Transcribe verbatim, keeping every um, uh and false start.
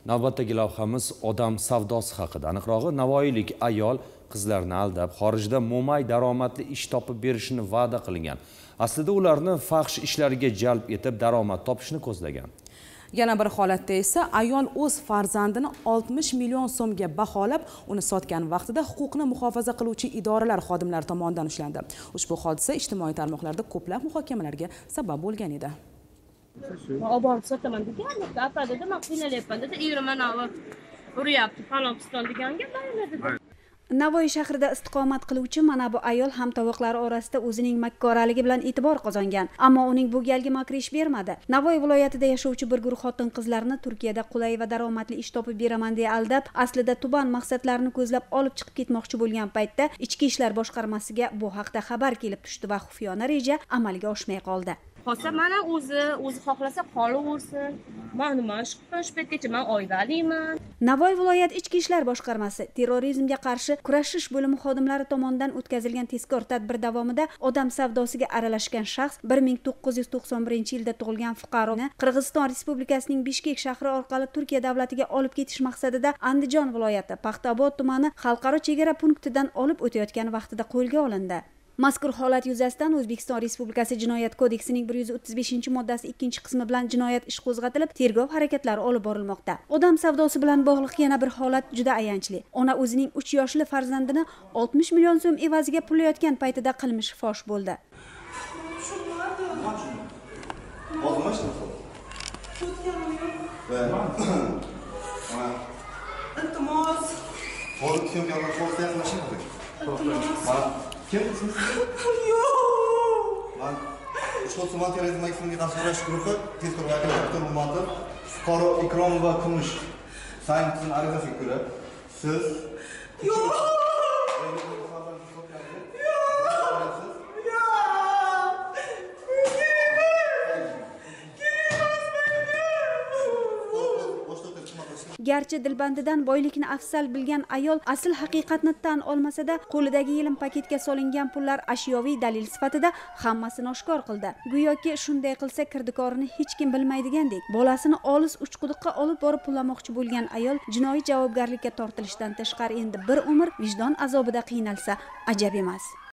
Navbatdagi lavhamiz odam savdosi haqida. Aniqrog'i, navoiylik ayol qizlarni aldab, xorijda mo'may daromadli ish topib berishini va'da qilgan. Aslida ularni fahsh ishlariga jalb etib daromad topishni ko'zlagan. Yana bir holatda esa ayol o'z farzandini oltmish million so'mga baholab, uni sotgan vaqtida huquqni muhofaza qiluvchi idoralar xodimlari tomonidan ushlandi. Ushbu hodisa ijtimoiy tarmoqlarda ko'plab muhokamalarga sabab bo'lgan edi. Olib borib sotaman degan, apa dedi, men qiynalyapman dedi, erim mana uryapti, Falokiston deganga mayli dedi. Navoiy shahrida istiqomat qiluvchi mana bu ayol hamtovoqlari orasida o'zining makkoraligi bilan e'tibor qozongan, ammo uning bu galgi makri ish bermadi. Navoiy viloyatida yashovchi bir guruh xotin-qizlarni Turkiyada qulay va daromadli ish topib beraman deya aldab, aslida tuban maqsadlarini ko'zlab olib chiqib ketmoqchi bo'lgan paytda Ichki ishlar boshqarmasiga bu haqda xabar kelib tushdi va xufiyona reja amalga oshmay qoldi. Xo'sa mana o'zi, o'zi xohlasa qolaversin. Men nima ish qilib shu paytgacha men oilaliman. Navoiy viloyat Ichki ishlar boshqarmasi terrorizmga qarshi kurashish bo'limi xodimlari tomonidan o'tkazilgan tezkor tadbir davomida odam savdosiga aralashgan shaxs bir ming to'qqiz yuz to'qson birinchi yilda tug'ilgan fuqaroni Qirg'iziston Respublikasining Bishkek shahri orqali Turkiya davlatiga olib ketish maqsadida Andijon viloyati Paxtaobod tumani xalqaro chegara punktidan olib o'tayotgan vaqtida qo'lga olindi. Mazkur holat yuzasidan O'zbekiston Respublikasi Jinoyat kodeksining bir yuz o'ttiz beshinchi moddasi ikkinchi qismi bilan jinoyat ishi qo'zg'atilib, tergov harakatlari olib borilmoqda. Odam savdosi bilan bog'liq yana bir holat juda ayanchli. Ona o'zining uch yoshli farzandini oltmish million so'm evaziga pullayotgan paytida qilmishi fosh bo'ldi. Kim siz? Yo'q. Men ushbu tuman terrorizm ekspertiga qarshi kurash guruhi tezkor vakili doktor Muhammad fuqaro Ikromova Kumush saytning arizasiga ko'ra siz yo'q. Garchi dilbandidan boylikni afzal bilgan ayol asl haqiqatni tan olmasa-da, qo'lidagi yelim paketga solingan pullar ashyoviy dalil sifatida hammasini oshkor qildi. Go'yoki shunday qilsa kirdikorini hech kim bilmaydigandek, bolasini olis uchquduqqa olib borib pullamoqchi bo'lgan ayol jinoiy javobgarlikka tortilishdan tashqari endi bir umr vijdon azobida qiynalsa ajab emas.